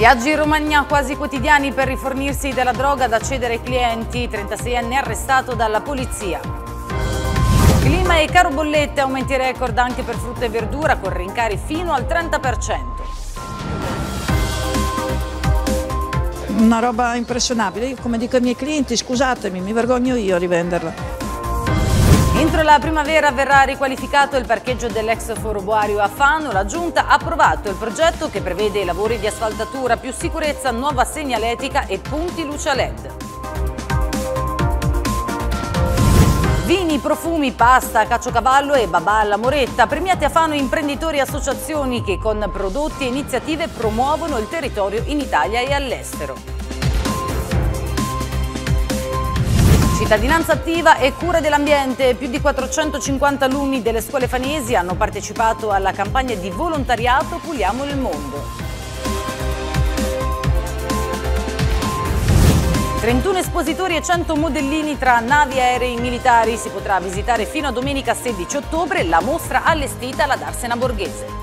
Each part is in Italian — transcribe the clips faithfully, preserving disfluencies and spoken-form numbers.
Viaggi in Romagna quasi quotidiani per rifornirsi della droga da cedere ai clienti, trentaseienne arrestato dalla polizia. Clima e caro bollette, aumenti record anche per frutta e verdura con rincari fino al trenta per cento. Una roba impressionabile, io come dico ai miei clienti, scusatemi, mi vergogno io a rivenderla. Entro la primavera verrà riqualificato il parcheggio dell'ex Foro Boario a Fano. La Giunta ha approvato il progetto che prevede lavori di asfaltatura, più sicurezza, nuova segnaletica e punti luce a L E D. Vini, profumi, pasta, caciocavallo e babà alla Moretta. Premiati a Fano imprenditori e associazioni che con prodotti e iniziative promuovono il territorio in Italia e all'estero. Cittadinanza attiva e cura dell'ambiente. Più di quattrocentocinquanta alunni delle scuole fanesi hanno partecipato alla campagna di volontariato Puliamo il mondo. trentuno espositori e cento modellini tra navi, aerei militari. Si potrà visitare fino a domenica sedici ottobre la mostra allestita alla Darsena Borghese.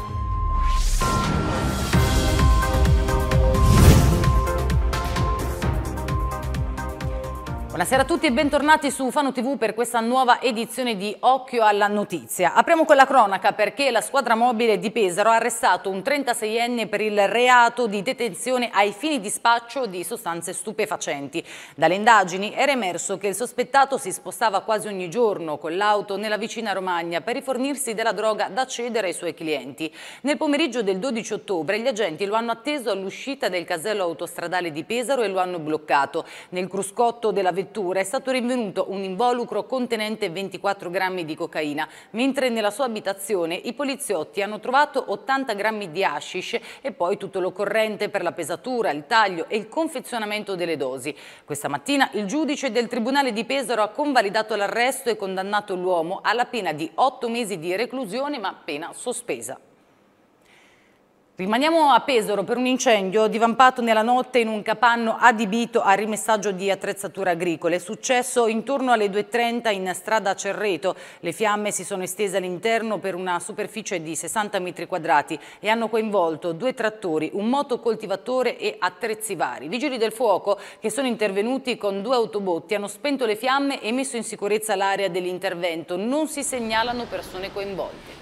Buonasera a tutti e bentornati su Fano tivù per questa nuova edizione di Occhio alla Notizia. Apriamo con la cronaca perché la squadra mobile di Pesaro ha arrestato un trentaseienne per il reato di detenzione ai fini di spaccio di sostanze stupefacenti. Dalle indagini era emerso che il sospettato si spostava quasi ogni giorno con l'auto nella vicina Romagna per rifornirsi della droga da cedere ai suoi clienti. Nel pomeriggio del dodici ottobre gli agenti lo hanno atteso all'uscita del casello autostradale di Pesaro e lo hanno bloccato. Nel cruscotto della vettura è stato rinvenuto un involucro contenente ventiquattro grammi di cocaina, mentre nella sua abitazione i poliziotti hanno trovato ottanta grammi di hashish e poi tutto l'occorrente per la pesatura, il taglio e il confezionamento delle dosi. Questa mattina il giudice del Tribunale di Pesaro ha convalidato l'arresto e condannato l'uomo alla pena di otto mesi di reclusione, ma pena sospesa. Rimaniamo a Pesaro per un incendio divampato nella notte in un capanno adibito a rimessaggio di attrezzature agricole. È successo intorno alle due e trenta in strada Cerreto. Le fiamme si sono estese all'interno per una superficie di sessanta metri quadrati e hanno coinvolto due trattori, un motocoltivatore e attrezzi vari. I vigili del fuoco, che sono intervenuti con due autobotti, hanno spento le fiamme e messo in sicurezza l'area dell'intervento. Non si segnalano persone coinvolte.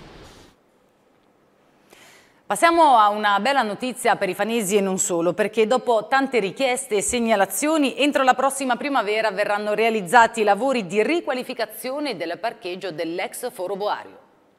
Passiamo a una bella notizia per i fanesi e non solo, perché dopo tante richieste e segnalazioni, entro la prossima primavera verranno realizzati i lavori di riqualificazione del parcheggio dell'ex Foro Boario.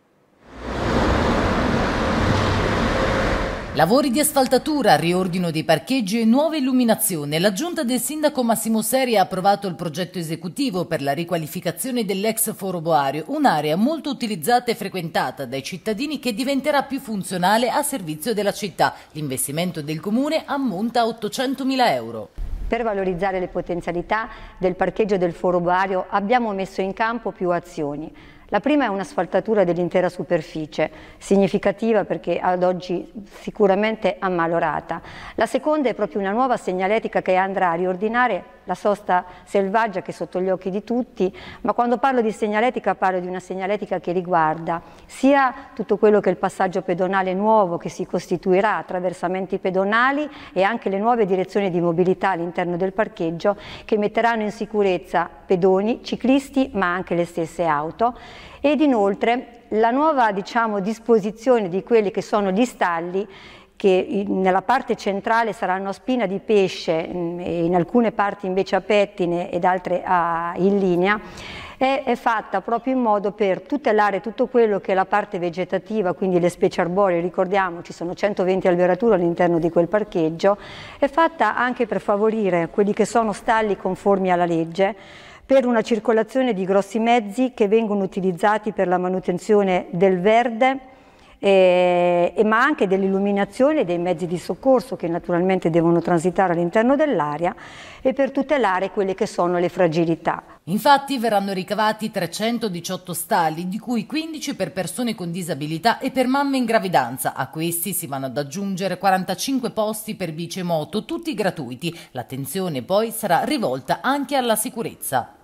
Lavori di asfaltatura, riordino dei parcheggi e nuova illuminazione. La giunta del sindaco Massimo Seri ha approvato il progetto esecutivo per la riqualificazione dell'ex Foro Boario, un'area molto utilizzata e frequentata dai cittadini che diventerà più funzionale a servizio della città. L'investimento del comune ammonta a ottocentomila euro. Per valorizzare le potenzialità del parcheggio del Foro Boario abbiamo messo in campo più azioni. La prima è un'asfaltatura dell'intera superficie, significativa perché ad oggi sicuramente ammalorata. La seconda è proprio una nuova segnaletica che andrà a riordinare la sosta selvaggia che è sotto gli occhi di tutti, ma quando parlo di segnaletica parlo di una segnaletica che riguarda sia tutto quello che è il passaggio pedonale nuovo che si costituirà, attraversamenti pedonali e anche le nuove direzioni di mobilità all'interno del parcheggio che metteranno in sicurezza pedoni, ciclisti ma anche le stesse auto. Ed inoltre la nuova, diciamo, disposizione di quelli che sono gli stalli che nella parte centrale saranno a spina di pesce, in alcune parti invece a pettine ed altre a, in linea, è, è fatta proprio in modo per tutelare tutto quello che è la parte vegetativa, quindi le specie arboree. Ricordiamo ci sono centoventi alberature all'interno di quel parcheggio, è fatta anche per favorire quelli che sono stalli conformi alla legge, per una circolazione di grossi mezzi che vengono utilizzati per la manutenzione del verde, eh, ma anche dell'illuminazione dei mezzi di soccorso che naturalmente devono transitare all'interno dell'area e per tutelare quelle che sono le fragilità. Infatti verranno ricavati trecentodiciotto stalli, di cui quindici per persone con disabilità e per mamme in gravidanza. A questi si vanno ad aggiungere quarantacinque posti per bici e moto, tutti gratuiti. L'attenzione poi sarà rivolta anche alla sicurezza.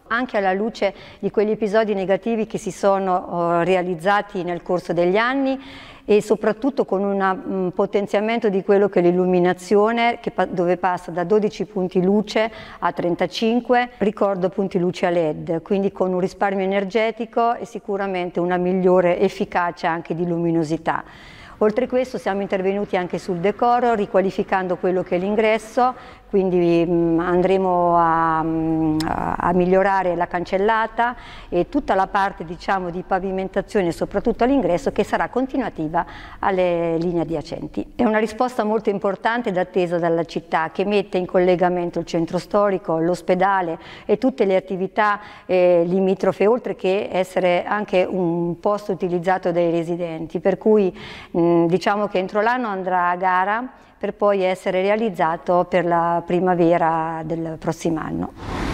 anche alla luce di quegli episodi negativi che si sono uh, realizzati nel corso degli anni e soprattutto con un potenziamento di quello che è l'illuminazione, che pa dove passa da dodici punti luce a trentacinque, ricordo punti luce a L E D, quindi con un risparmio energetico e sicuramente una migliore efficacia anche di luminosità. Oltre a questo siamo intervenuti anche sul decoro, riqualificando quello che è l'ingresso, quindi mh, andremo a, a, a migliorare la cancellata e tutta la parte, diciamo, di pavimentazione, soprattutto all'ingresso, che sarà continuativa alle linee adiacenti. È una risposta molto importante ed attesa dalla città, che mette in collegamento il centro storico, l'ospedale e tutte le attività eh, limitrofe, oltre che essere anche un posto utilizzato dai residenti, per cui mh, diciamo che entro l'anno andrà a gara per poi essere realizzato per la primavera del prossimo anno.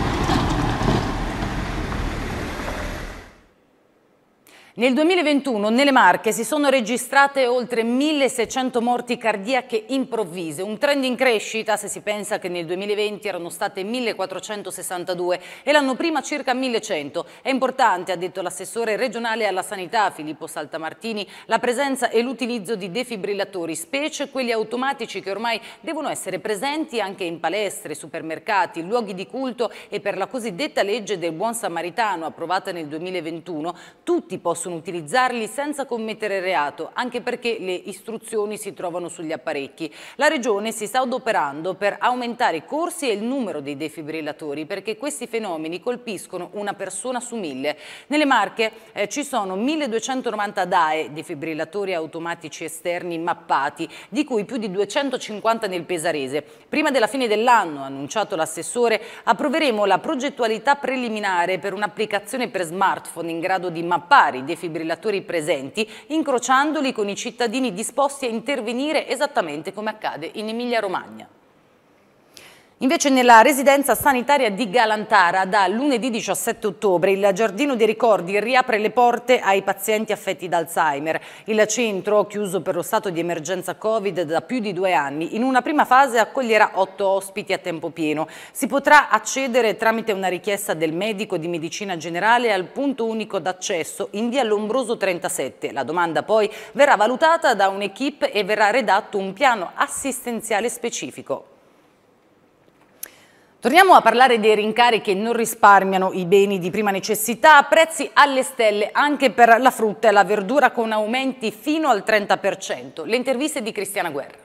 Nel duemilaventuno nelle Marche si sono registrate oltre milleseicento morti cardiache improvvise, un trend in crescita se si pensa che nel duemilaventi erano state millequattrocentosessantadue e l'anno prima circa millecento. È importante, ha detto l'assessore regionale alla sanità Filippo Saltamartini, la presenza e l'utilizzo di defibrillatori, specie quelli automatici che ormai devono essere presenti anche in palestre, supermercati, luoghi di culto e per la cosiddetta legge del buon samaritano approvata nel duemilaventuno, tutti possono utilizzarli senza commettere reato, anche perché le istruzioni si trovano sugli apparecchi. La Regione si sta adoperando per aumentare i corsi e il numero dei defibrillatori, perché questi fenomeni colpiscono una persona su mille. Nelle Marche eh, ci sono milleduecentonovanta D A E, defibrillatori automatici esterni mappati, di cui più di duecentocinquanta nel Pesarese. Prima della fine dell'anno, ha annunciato l'assessore, approveremo la progettualità preliminare per un'applicazione per smartphone in grado di mappare i defibrillatori presenti, incrociandoli con i cittadini disposti a intervenire esattamente come accade in Emilia-Romagna. Invece nella residenza sanitaria di Galantara da lunedì diciassette ottobre il Giardino dei Ricordi riapre le porte ai pazienti affetti da Alzheimer. Il centro, chiuso per lo stato di emergenza Covid da più di due anni, in una prima fase accoglierà otto ospiti a tempo pieno. Si potrà accedere tramite una richiesta del medico di medicina generale al punto unico d'accesso in via Lombroso trentasette. La domanda poi verrà valutata da un'equipe e verrà redatto un piano assistenziale specifico. Torniamo a parlare dei rincari che non risparmiano i beni di prima necessità, prezzi alle stelle anche per la frutta e la verdura con aumenti fino al trenta per cento. Le interviste di Cristiana Guerra.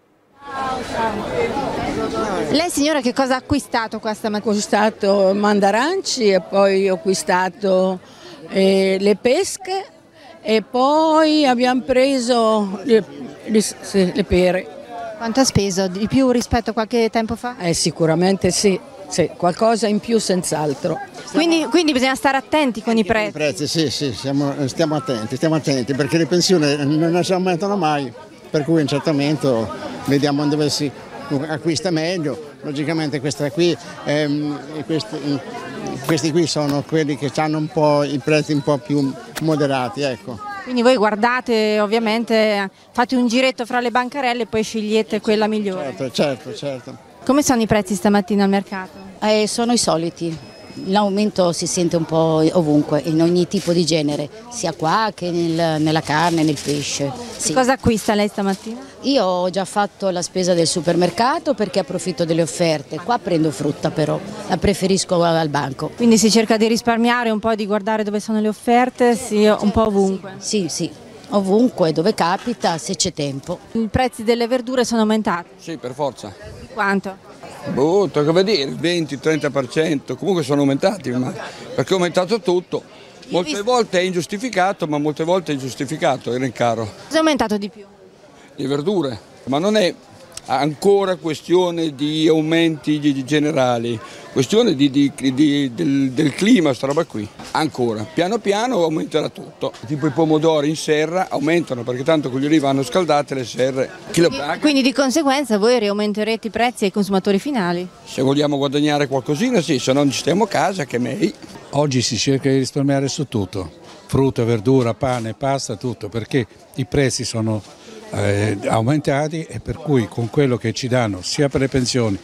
Lei signora che cosa ha acquistato questa mattina? Ho acquistato mandaranci e poi ho acquistato eh, le pesche e poi abbiamo preso le, le, sì, le pere. Quanto ha speso? Di più rispetto a qualche tempo fa? Eh, sicuramente sì, sì, qualcosa in più senz'altro. Quindi, quindi bisogna stare attenti con i prezzi? I prezzi, sì, sì, siamo, stiamo attenti, stiamo attenti perché le pensioni non si aumentano mai, per cui a un certo momento vediamo dove si acquista meglio. Logicamente questa qui, ehm, questi, questi qui sono quelli che hanno un po' i prezzi un po' più moderati, ecco. Quindi voi guardate, ovviamente, fate un giretto fra le bancarelle e poi scegliete quella migliore. Certo, certo, certo. Come sono i prezzi stamattina al mercato? Eh, sono i soliti. L'aumento si sente un po' ovunque, in ogni tipo di genere, sia qua che nel, nella carne, nel pesce. Sì. Cosa acquista lei stamattina? Io ho già fatto la spesa del supermercato perché approfitto delle offerte. Qua prendo frutta però, la preferisco al banco. Quindi si cerca di risparmiare un po', di guardare dove sono le offerte, sì, un po' ovunque? Sì, sì, ovunque, dove capita, se c'è tempo. I prezzi delle verdure sono aumentati? Sì, per forza. Quanto? Boh, tocca vedere, il venti trenta per cento, comunque sono aumentati, ma perché è aumentato tutto. Molte volte è ingiustificato, ma molte volte è ingiustificato il rincaro. Cosa è aumentato di più? Le verdure, ma non è ancora questione di aumenti generali, questione di, di, di, del, del clima, sta roba qui. Ancora, piano piano aumenterà tutto. Tipo i pomodori in serra aumentano perché tanto con gli olivi vanno scaldate le serre. Quindi di conseguenza voi riaumenterete i prezzi ai consumatori finali? Se vogliamo guadagnare qualcosina sì, se no ci stiamo a casa che meglio. Oggi si cerca di risparmiare su tutto, frutta, verdura, pane, pasta, tutto, perché i prezzi sono eh, aumentati e per cui con quello che ci danno sia per le pensioni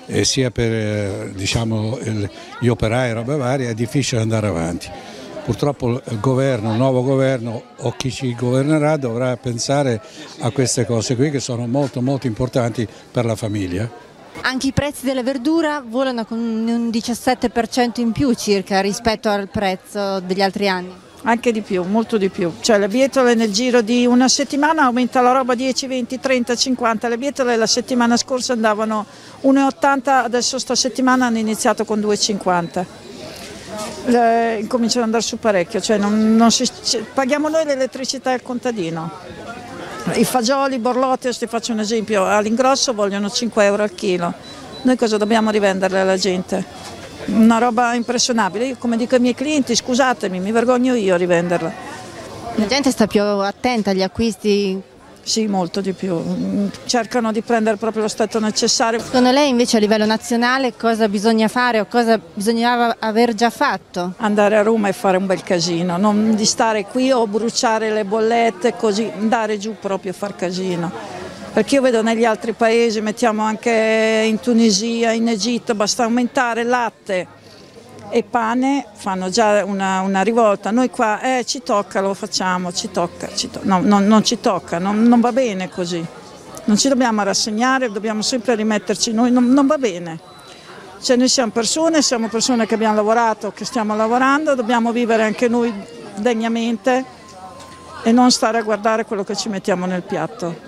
e sia per eh, diciamo, il, gli operai e robe varie è difficile andare avanti. Purtroppo il governo, il nuovo governo o chi ci governerà dovrà pensare a queste cose qui che sono molto molto importanti per la famiglia. Anche i prezzi della verdura volano con un diciassette per cento in più circa rispetto al prezzo degli altri anni. Anche di più, molto di più. Cioè le bietole nel giro di una settimana aumenta la roba dieci, venti, trenta, cinquanta. Le bietole la settimana scorsa andavano uno virgola ottanta, adesso sta settimana hanno iniziato con due virgola cinquanta. Le, cominciano ad andare su parecchio, cioè non, non si, paghiamo noi l'elettricità al contadino. I fagioli, i borlotti, ti faccio un esempio, all'ingrosso vogliono cinque euro al chilo. Noi cosa dobbiamo rivenderle alla gente? Una roba impressionabile. Io, come dico ai miei clienti, scusatemi, mi vergogno io a rivenderla. La gente sta più attenta agli acquisti? Sì, molto di più. Cercano di prendere proprio lo stato necessario. Secondo lei invece a livello nazionale cosa bisogna fare o cosa bisognava aver già fatto? Andare a Roma e fare un bel casino, non di stare qui o bruciare le bollette, così andare giù proprio a far casino. Perché io vedo negli altri paesi, mettiamo anche in Tunisia, in Egitto, basta aumentare latte e pane, fanno già una, una rivolta. Noi qua eh, ci tocca, lo facciamo, ci tocca, ci to no, no, non ci tocca, non, non va bene così. Non ci dobbiamo rassegnare, dobbiamo sempre rimetterci noi, non, non va bene. Cioè noi siamo persone, siamo persone che abbiamo lavorato, che stiamo lavorando, dobbiamo vivere anche noi degnamente e non stare a guardare quello che ci mettiamo nel piatto.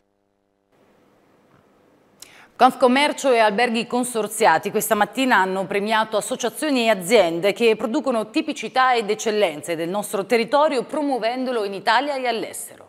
Confcommercio e alberghi consorziati questa mattina hanno premiato associazioni e aziende che producono tipicità ed eccellenze del nostro territorio promuovendolo in Italia e all'estero.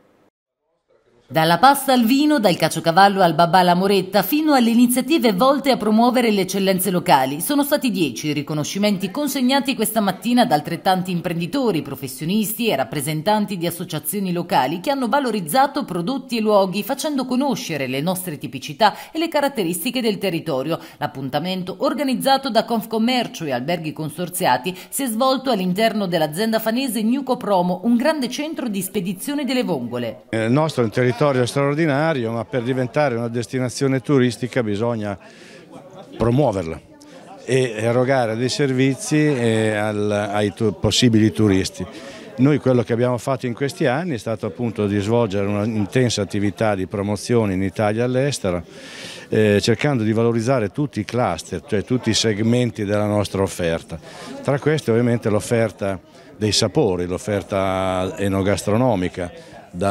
Dalla pasta al vino, dal caciocavallo al babà alla moretta, fino alle iniziative volte a promuovere le eccellenze locali. Sono stati dieci i riconoscimenti consegnati questa mattina da altrettanti imprenditori, professionisti e rappresentanti di associazioni locali che hanno valorizzato prodotti e luoghi facendo conoscere le nostre tipicità e le caratteristiche del territorio. L'appuntamento, organizzato da Confcommercio e alberghi consorziati, si è svolto all'interno dell'azienda fanese Nuco Promo, un grande centro di spedizione delle vongole. Il nostro è un territorio straordinario, ma per diventare una destinazione turistica bisogna promuoverla e erogare dei servizi al, ai tu, possibili turisti. Noi quello che abbiamo fatto in questi anni è stato appunto di svolgere un'intensa attività di promozione in Italia e all'estero, eh, cercando di valorizzare tutti i cluster, cioè tutti i segmenti della nostra offerta. Tra questi ovviamente l'offerta dei sapori, l'offerta enogastronomica,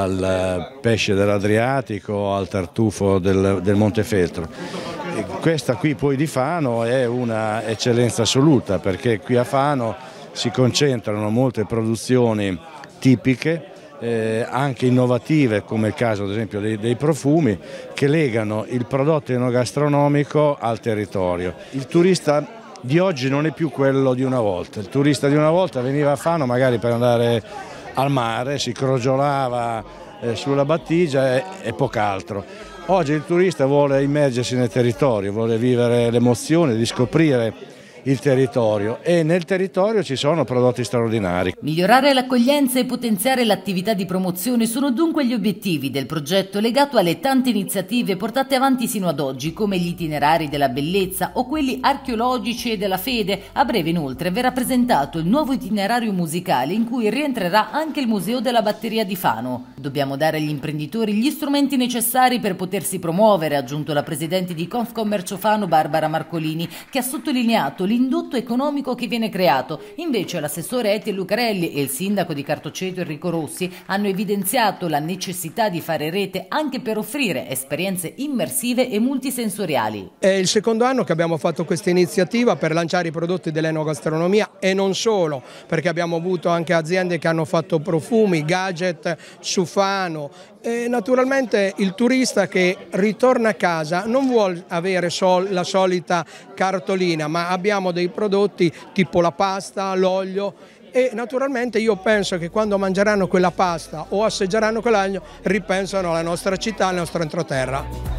dal pesce dell'Adriatico al tartufo del, del Montefeltro. E questa qui poi di Fano è una eccellenza assoluta, perché qui a Fano si concentrano molte produzioni tipiche, eh, anche innovative, come il caso ad esempio dei, dei profumi, che legano il prodotto enogastronomico al territorio. Il turista di oggi non è più quello di una volta. Il turista di una volta veniva a Fano magari per andare al mare, si crogiolava eh, sulla battigia e, e poch'altro. Oggi il turista vuole immergersi nel territorio, vuole vivere l'emozione di scoprire il territorio, e nel territorio ci sono prodotti straordinari. Migliorare l'accoglienza e potenziare l'attività di promozione sono dunque gli obiettivi del progetto, legato alle tante iniziative portate avanti sino ad oggi, come gli itinerari della bellezza o quelli archeologici e della fede. A breve inoltre verrà presentato il nuovo itinerario musicale, in cui rientrerà anche il Museo della Batteria di Fano. Dobbiamo dare agli imprenditori gli strumenti necessari per potersi promuovere, ha aggiunto la presidente di Confcommercio Fano Barbara Marcolini, che ha sottolineato l'indotto economico che viene creato. Invece l'assessore Eti Lucarelli e il sindaco di Cartoceto Enrico Rossi hanno evidenziato la necessità di fare rete anche per offrire esperienze immersive e multisensoriali. È il secondo anno che abbiamo fatto questa iniziativa per lanciare i prodotti dell'enogastronomia, e non solo, perché abbiamo avuto anche aziende che hanno fatto profumi, gadget su Fano. E naturalmente il turista che ritorna a casa non vuole avere sol la solita cartolina, ma abbiamo dei prodotti tipo la pasta, l'olio, e naturalmente io penso che quando mangeranno quella pasta o assaggeranno quell'aglio ripensano alla nostra città, al nostro entroterra.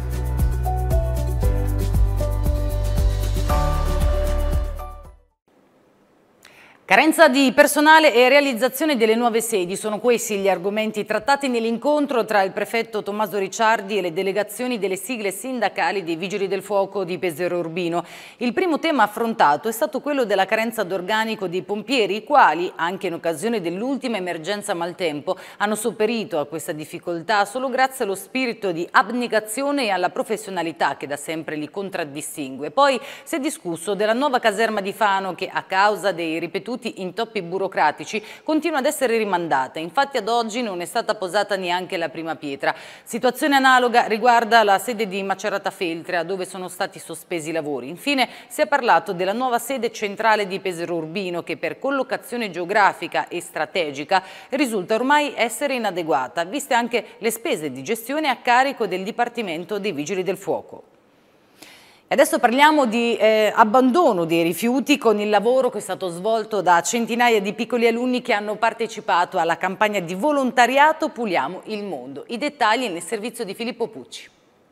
Carenza di personale e realizzazione delle nuove sedi sono questi gli argomenti trattati nell'incontro tra il prefetto Tommaso Ricciardi e le delegazioni delle sigle sindacali dei Vigili del Fuoco di Pesaro Urbino. Il primo tema affrontato è stato quello della carenza d'organico dei pompieri, i quali, anche in occasione dell'ultima emergenza maltempo, hanno sopperito a questa difficoltà solo grazie allo spirito di abnegazione e alla professionalità che da sempre li contraddistingue. Poi si è discusso della nuova caserma di Fano che, a causa dei ripetuti intoppi burocratici, continua ad essere rimandata. Infatti ad oggi non è stata posata neanche la prima pietra. Situazione analoga riguarda la sede di Macerata Feltrea, dove sono stati sospesi i lavori. Infine si è parlato della nuova sede centrale di Pesaro Urbino che per collocazione geografica e strategica risulta ormai essere inadeguata, viste anche le spese di gestione a carico del Dipartimento dei Vigili del Fuoco. Adesso parliamo di eh, abbandono dei rifiuti con il lavoro che è stato svolto da centinaia di piccoli alunni che hanno partecipato alla campagna di volontariato Puliamo il Mondo. I dettagli nel servizio di Filippo Pucci.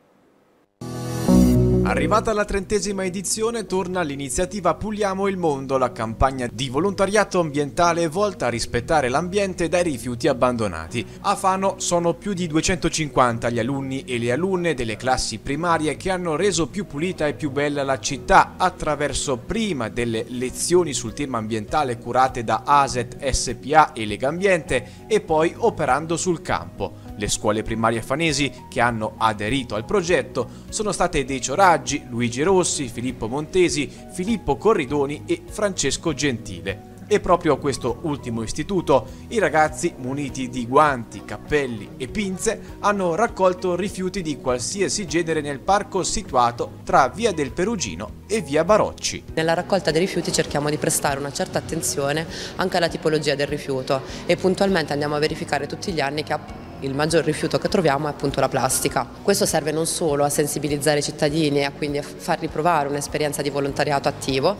Arrivata alla trentesima edizione torna l'iniziativa Puliamo il Mondo, la campagna di volontariato ambientale volta a rispettare l'ambiente dai rifiuti abbandonati. A Fano sono più di duecentocinquanta gli alunni e le alunne delle classi primarie che hanno reso più pulita e più bella la città attraverso prima delle lezioni sul tema ambientale curate da A S E T S P A e Legambiente e poi operando sul campo. Le scuole primarie fanesi che hanno aderito al progetto sono state Decio Raggi, Luigi Rossi, Filippo Montesi, Filippo Corridoni e Francesco Gentile. E proprio a questo ultimo istituto i ragazzi, muniti di guanti, cappelli e pinze, hanno raccolto rifiuti di qualsiasi genere nel parco situato tra Via del Perugino e Via Barocci. Nella raccolta dei rifiuti cerchiamo di prestare una certa attenzione anche alla tipologia del rifiuto e puntualmente andiamo a verificare tutti gli anni che il maggior rifiuto che troviamo è appunto la plastica. Questo serve non solo a sensibilizzare i cittadini e quindi a farli provare un'esperienza di volontariato attivo,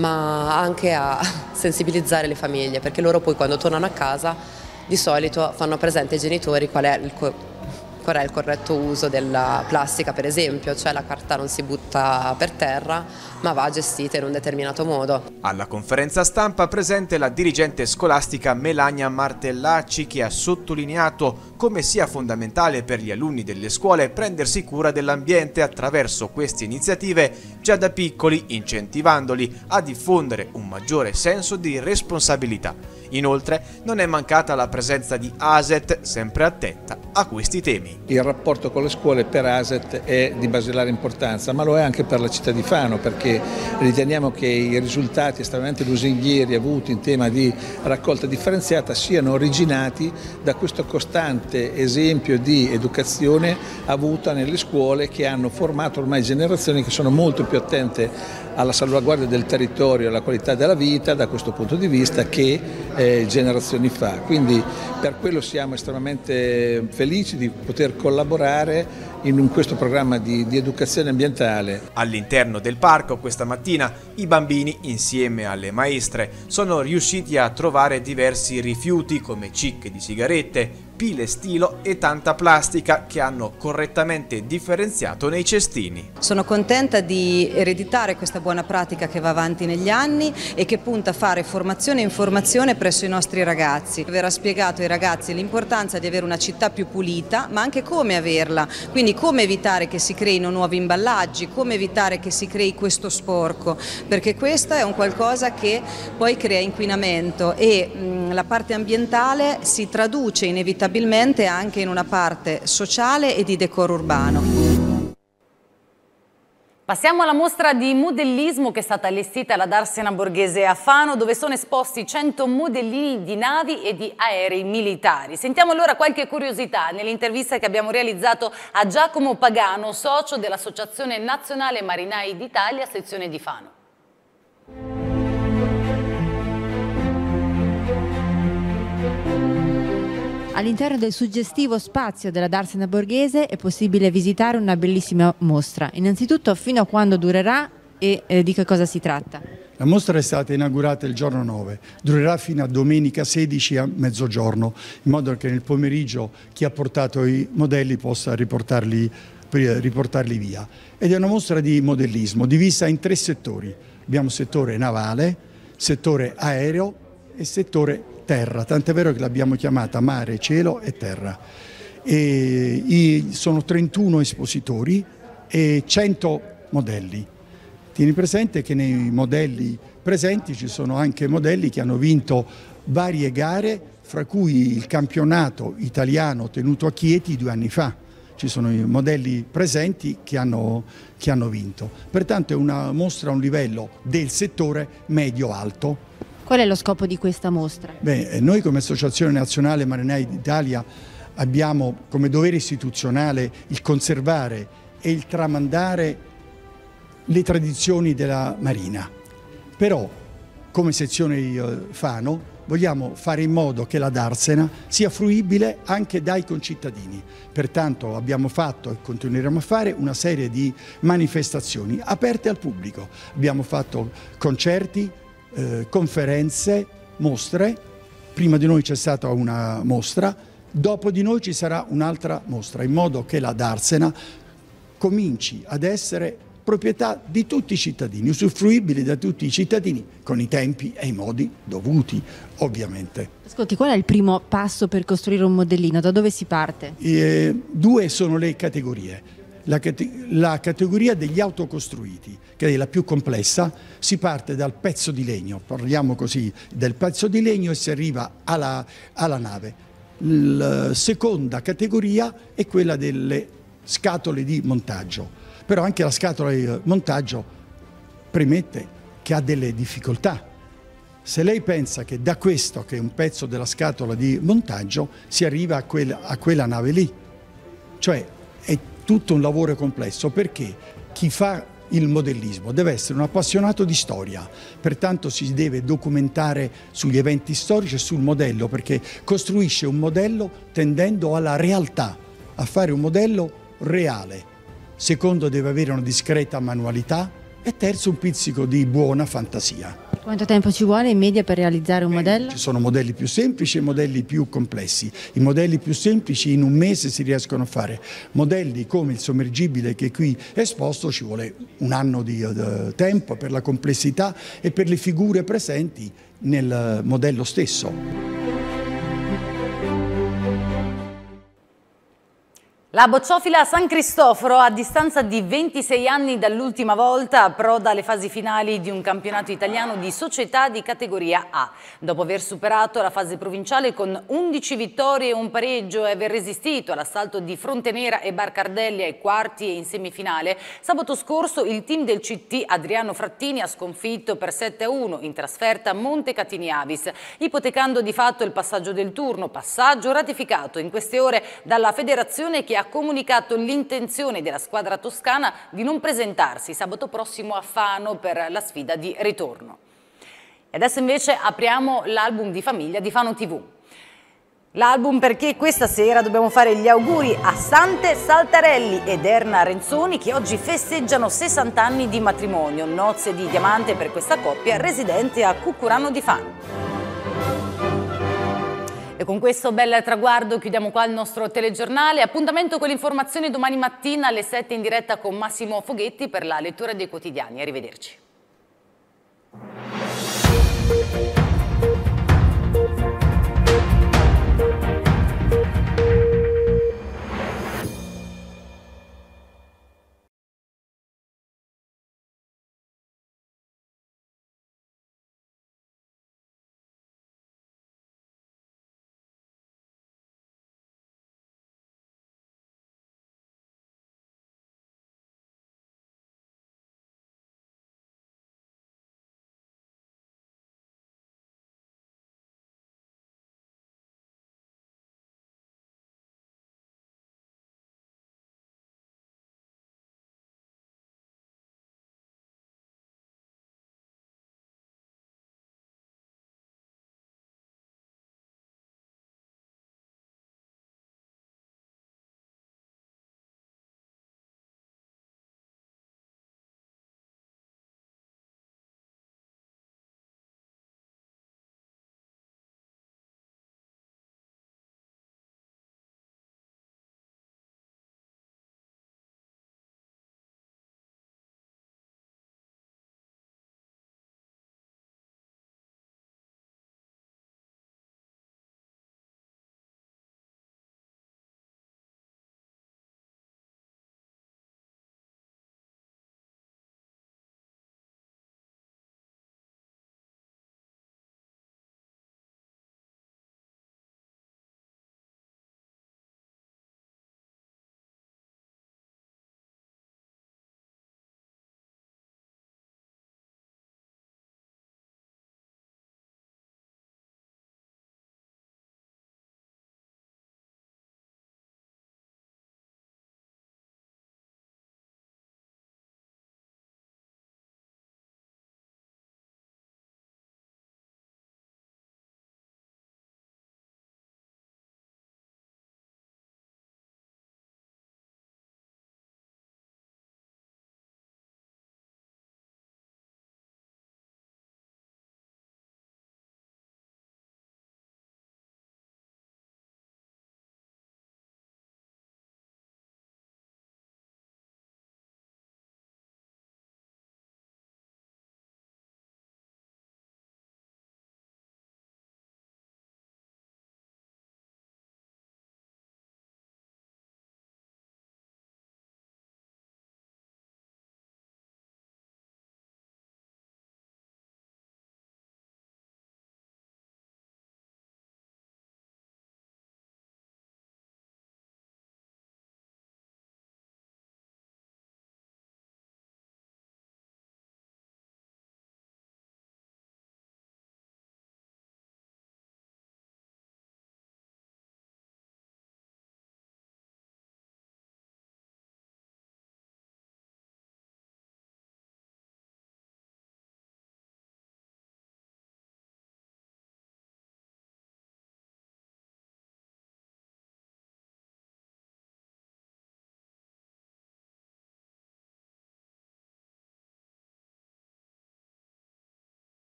ma anche a sensibilizzare le famiglie, perché loro poi quando tornano a casa di solito fanno presente ai genitori qual è il qual è il corretto uso della plastica, per esempio, cioè la carta non si butta per terra ma va gestita in un determinato modo. Alla conferenza stampa presente la dirigente scolastica Melania Martellacci che ha sottolineato come sia fondamentale per gli alunni delle scuole prendersi cura dell'ambiente attraverso queste iniziative già da piccoli, incentivandoli a diffondere un maggiore senso di responsabilità. Inoltre non è mancata la presenza di A S E T sempre attenta a questi temi. Il rapporto con le scuole per A S E T è di basilare importanza, ma lo è anche per la città di Fano, perché riteniamo che i risultati estremamente lusinghieri avuti in tema di raccolta differenziata siano originati da questo costante esempio di educazione avuta nelle scuole che hanno formato ormai generazioni che sono molto più attente alla salvaguardia del territorio e alla qualità della vita da questo punto di vista che eh, generazioni fa. Quindi per quello siamo estremamente felici di poter collaborare in questo programma di, di educazione ambientale. All'interno del parco questa mattina i bambini insieme alle maestre sono riusciti a trovare diversi rifiuti come cicche di sigarette, pile stilo e tanta plastica che hanno correttamente differenziato nei cestini. Sono contenta di ereditare questa buona pratica che va avanti negli anni e che punta a fare formazione e informazione presso i nostri ragazzi. Verrà spiegato ai ragazzi l'importanza di avere una città più pulita, ma anche come averla, quindi come evitare che si creino nuovi imballaggi, come evitare che si crei questo sporco, perché questo è un qualcosa che poi crea inquinamento e mh, la parte ambientale si traduce inevitabilmente anche in una parte sociale e di decoro urbano. Passiamo alla mostra di modellismo che è stata allestita alla Darsena Borghese a Fano, dove sono esposti cento modellini di navi e di aerei militari. Sentiamo allora qualche curiosità nell'intervista che abbiamo realizzato a Giacomo Pagano, socio dell'Associazione Nazionale Marinai d'Italia, sezione di Fano. All'interno del suggestivo spazio della Darsena Borghese è possibile visitare una bellissima mostra. Innanzitutto, fino a quando durerà e eh, di che cosa si tratta? La mostra è stata inaugurata il giorno nove, durerà fino a domenica sedici a mezzogiorno, in modo che nel pomeriggio chi ha portato i modelli possa riportarli, riportarli via. Ed è una mostra di modellismo divisa in tre settori. Abbiamo il settore navale, settore aereo e settore terra, tant'è vero che l'abbiamo chiamata mare, cielo e terra. E i, sono trentuno espositori e cento modelli. Tieni presente che nei modelli presenti ci sono anche modelli che hanno vinto varie gare, fra cui il campionato italiano tenuto a Chieti due anni fa. Ci sono i modelli presenti che hanno, che hanno vinto. Pertanto è una mostra a un livello del settore medio-alto. Qual è lo scopo di questa mostra? Beh, noi come Associazione Nazionale Marinai d'Italia abbiamo come dovere istituzionale il conservare e il tramandare le tradizioni della Marina. Però, come sezione Fano, vogliamo fare in modo che la Darsena sia fruibile anche dai concittadini. Pertanto abbiamo fatto e continueremo a fare una serie di manifestazioni aperte al pubblico. Abbiamo fatto concerti, eh, conferenze, mostre. Prima di noi c'è stata una mostra, dopo di noi ci sarà un'altra mostra, in modo che la Darsena cominci ad essere proprietà di tutti i cittadini, usufruibili da tutti i cittadini, con i tempi e i modi dovuti, ovviamente. Ascolti, qual è il primo passo per costruire un modellino? Da dove si parte? E, due sono le categorie. La, cate la categoria degli autocostruiti, che è la più complessa, si parte dal pezzo di legno, parliamo così del pezzo di legno e si arriva alla, alla nave. La seconda categoria è quella delle scatole di montaggio. Però anche la scatola di montaggio premette che ha delle difficoltà. Se lei pensa che da questo, che è un pezzo della scatola di montaggio, si arriva a quella, a quella nave lì, cioè è tutto un lavoro complesso, perché chi fa il modellismo deve essere un appassionato di storia, pertanto si deve documentare sugli eventi storici e sul modello, perché costruisce un modello tendendo alla realtà, a fare un modello reale. Secondo, deve avere una discreta manualità e terzo, un pizzico di buona fantasia. Quanto tempo ci vuole in media per realizzare un modello? Ci sono modelli più semplici e modelli più complessi. I modelli più semplici in un mese si riescono a fare. Modelli come il sommergibile che qui è esposto ci vuole un anno di uh, tempo per la complessità e per le figure presenti nel modello stesso. La bocciofila San Cristoforo, a distanza di ventisei anni dall'ultima volta, approda alle fasi finali di un campionato italiano di società di categoria A. Dopo aver superato la fase provinciale con undici vittorie e un pareggio e aver resistito all'assalto di Frontenera e Barcardelli ai quarti e in semifinale, sabato scorso il team del C T Adriano Frattini ha sconfitto per sette a uno in trasferta Montecatini Avis, ipotecando di fatto il passaggio del turno, passaggio ratificato in queste ore dalla federazione, che ha comunicato l'intenzione della squadra toscana di non presentarsi sabato prossimo a Fano per la sfida di ritorno. E adesso invece apriamo l'album di famiglia di Fano tivù. L'album perché questa sera dobbiamo fare gli auguri a Sante Saltarelli ed Erna Renzoni, che oggi festeggiano sessanta anni di matrimonio, nozze di diamante per questa coppia residente a Cucurano di Fano. E con questo bel traguardo chiudiamo qua il nostro telegiornale. Appuntamento con l'informazione domani mattina alle sette in diretta con Massimo Foghetti per la lettura dei quotidiani. Arrivederci.